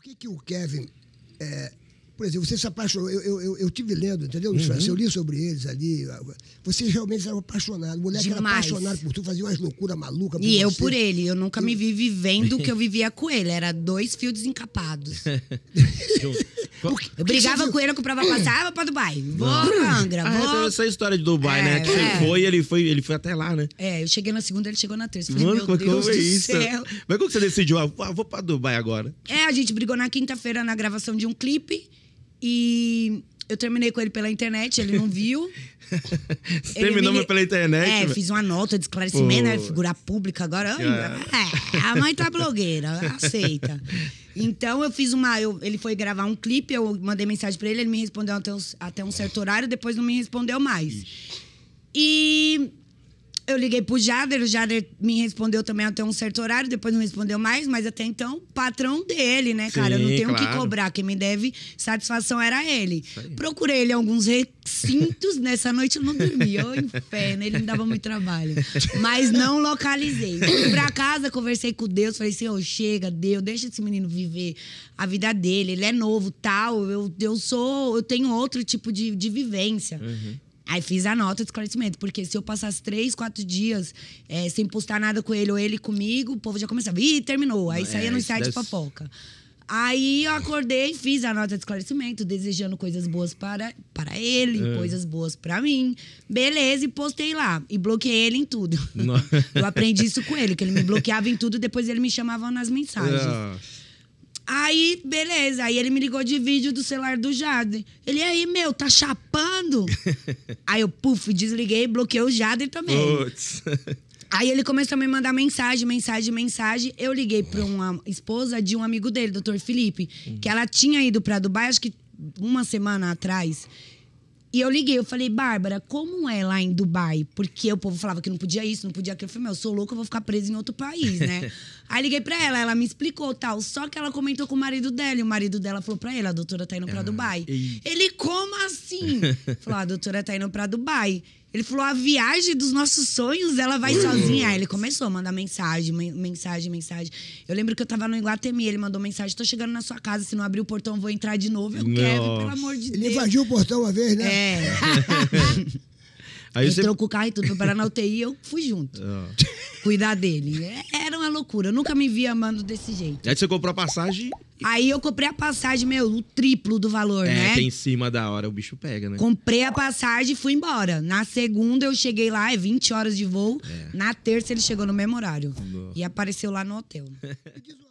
que o Kevin... por exemplo, você se apaixonou... Eu tive lendo, entendeu? Eu li sobre eles ali. Vocês realmente eram apaixonados. O moleque era apaixonado por tu, fazia umas loucuras malucas por E você. eu por ele. Eu nunca me vi vivendo o que eu vivia com ele. Era 2 fios desencapados. Eu brigava com ele, eu comprava passagem, vou pra Dubai. Vou pra Angra, vou... Essa história de Dubai, né? Que você ele foi até lá, né? Eu cheguei na segunda, ele chegou na terça. Falei, Mano, meu Deus do céu. Mas como você decidiu? Vou pra Dubai agora. A gente brigou na quinta-feira na gravação de um clipe. E eu terminei com ele pela internet, ele não viu. Você terminou pela internet? Fiz uma nota de esclarecimento, né? Figura pública agora. A mãe tá blogueira, aceita. Então eu fiz ele foi gravar um clipe, eu mandei mensagem pra ele me respondeu até um certo horário, depois não me respondeu mais. E eu liguei pro Jader, o Jader me respondeu também até um certo horário, depois não respondeu mais, mas até então, patrão dele, né, cara? Sim, eu não tenho o claro. que cobrar, quem me deve satisfação era ele. Procurei ele em alguns recintos, nessa noite eu não dormi, ô inferno, ele me dava muito trabalho. Mas não localizei. Fui pra casa, conversei com Deus, falei assim, chega, Deus, deixa esse menino viver a vida dele, ele é novo, tal, eu tenho outro tipo de vivência. Aí fiz a nota de esclarecimento, porque se eu passasse 3, 4 dias sem postar nada com ele ou ele comigo, o povo já começava, terminou. Aí saía no site de fofoca. Aí eu acordei, fiz a nota de esclarecimento, desejando coisas boas para ele, coisas boas para mim. Beleza, e postei lá. E bloqueei ele em tudo. Eu aprendi isso com ele, que ele me bloqueava em tudo, depois ele me chamava nas mensagens. Aí, beleza. Aí ele me ligou de vídeo do celular do Jader. Ele, aí, tá chapando? Aí eu, desliguei, bloqueei o Jader também. Putz. Aí ele começou a me mandar mensagem. Eu liguei pra uma esposa de um amigo dele, Dr. Felipe, que ela tinha ido pra Dubai, acho que uma semana atrás. E eu liguei, eu falei, Bárbara, como é lá em Dubai? Porque o povo falava que não podia isso, não podia aquilo. Eu falei, eu sou louca, eu vou ficar presa em outro país, né? Aí liguei pra ela me explicou tal. Só que ela comentou com o marido dela, e o marido dela falou pra ele, a doutora tá indo pra Dubai. Ele, como assim? Falou, a doutora tá indo pra Dubai. Ele falou, a viagem dos nossos sonhos, ela vai sozinha. Aí ele começou a mandar mensagem. Eu lembro que eu tava no Iguatemi, ele mandou mensagem, tô chegando na sua casa, se não abrir o portão, eu vou entrar de novo. Eu quero, pelo amor de Deus. Ele invadiu o portão uma vez, né? Aí entrou com o carro e tudo, foi parar na UTI, eu fui junto. Cuidar dele. Era uma loucura, eu nunca me vi amando desse jeito. Aí você comprou a passagem... Aí eu comprei a passagem, o triplo do valor, né? Tem em cima da hora, o bicho pega, né? Comprei a passagem e fui embora. Na segunda eu cheguei lá, 20 horas de voo. Na terça ele chegou no mesmo horário. E apareceu lá no hotel.